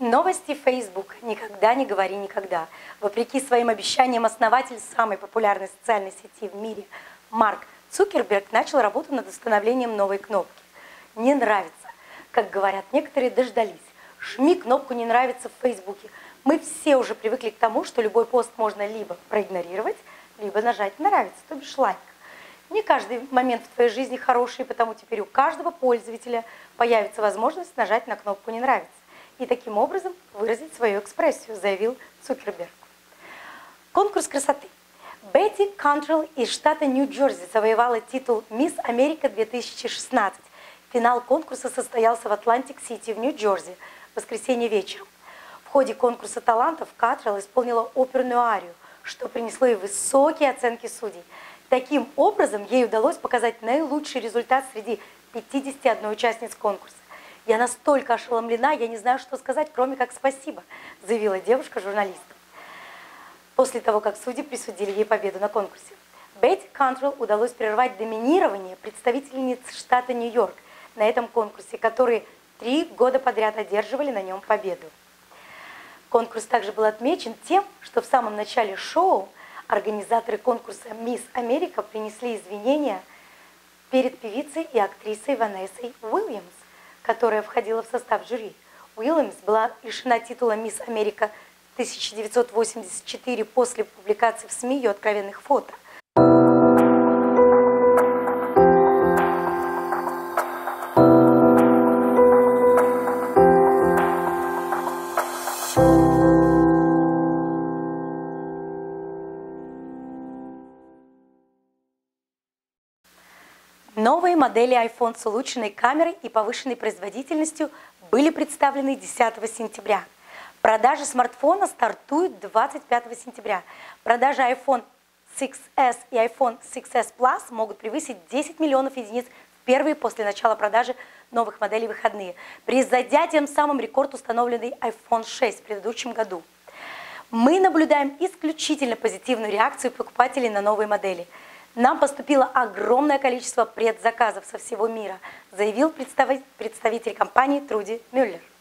Новости Facebook. Никогда не говори никогда. Вопреки своим обещаниям, основатель самой популярной социальной сети в мире Марк Цукерберг начал работу над установлением новой кнопки. Не нравится. Как говорят некоторые, дождались. Жми кнопку «Не нравится» в Фейсбуке. Мы все уже привыкли к тому, что любой пост можно либо проигнорировать, либо нажать «Нравится», то бишь лайк. Не каждый момент в твоей жизни хороший, потому теперь у каждого пользователя появится возможность нажать на кнопку «Не нравится» и таким образом выразить свою экспрессию, заявил Цукерберг. Конкурс красоты. Бетти Кантрелл из штата Нью-Джерси завоевала титул «Мисс Америка 2016». Финал конкурса состоялся в Атлантик-Сити в Нью-Джерси в воскресенье вечером. В ходе конкурса талантов Кантрелл исполнила оперную арию, что принесло ей высокие оценки судей. Таким образом, ей удалось показать наилучший результат среди 51 участниц конкурса. «Я настолько ошеломлена, я не знаю, что сказать, кроме как спасибо», заявила девушка журналистам после того, как судьи присудили ей победу на конкурсе. Бетти Кантрелл удалось прервать доминирование представительниц штата Нью-Йорк на этом конкурсе, которые 3 года подряд одерживали на нем победу. Конкурс также был отмечен тем, что в самом начале шоу организаторы конкурса «Мисс Америка» принесли извинения перед певицей и актрисой Ванессой Уильямс, которая входила в состав жюри. Уильямс была лишена титула «Мисс Америка» 1984 после публикации в СМИ ее откровенных фото. Новые модели iPhone с улучшенной камерой и повышенной производительностью были представлены 10 сентября. Продажи смартфона стартуют 25 сентября. Продажи iPhone XS и iPhone XS Plus могут превысить 10 миллионов единиц в первые после начала продажи новых моделей выходные, превзойдя тем самым рекорд, установленный iPhone 6 в предыдущем году. Мы наблюдаем исключительно позитивную реакцию покупателей на новые модели. Нам поступило огромное количество предзаказов со всего мира, заявил представитель компании Труди Мюллер.